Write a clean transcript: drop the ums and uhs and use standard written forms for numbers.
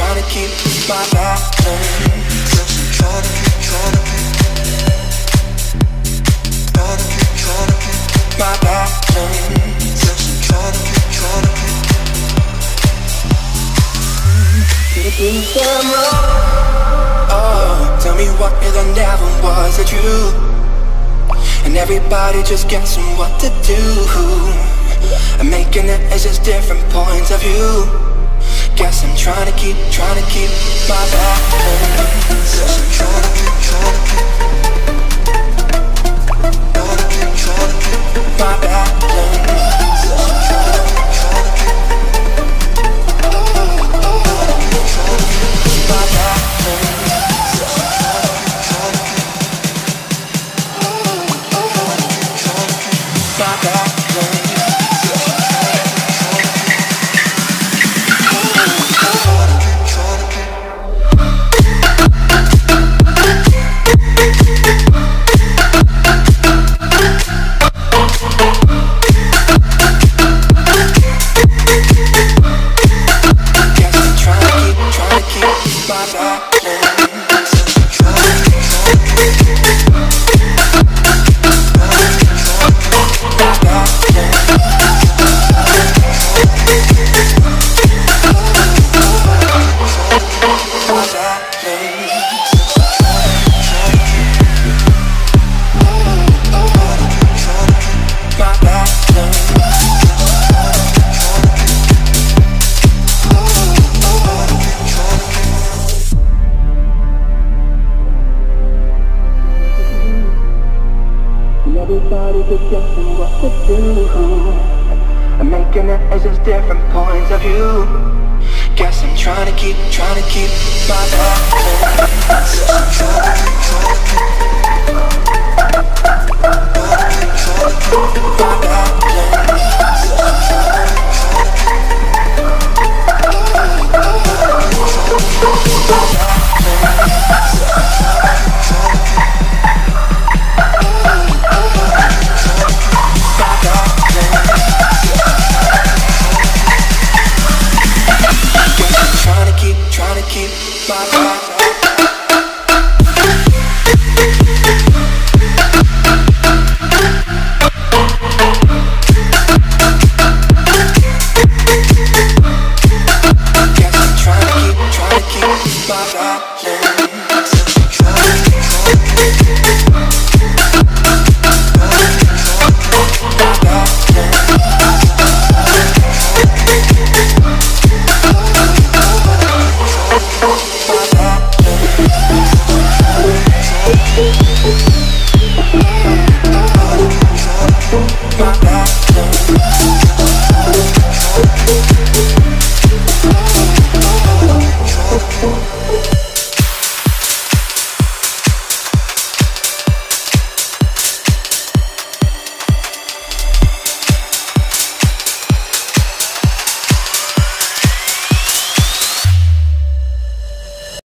trying to keep my balance. Yes, I'm trying to keep my balance. Yes, I'm trying to keep. Oh, tell me what if there never was a truth, and everybody just guessing what to do, and making it as just different points of view. Guess I'm trying to keep my balance. Yes, I'm trying to keep my balance. Yes, I'm trying to my balance. My balance. Everybody just guessing what to do, and making it as just different points of view. Guess I'm trying to keep my balance. Yes, I'm trying to keep my balance. Trying to keep my balance. Guess I'm trying to keep my balance.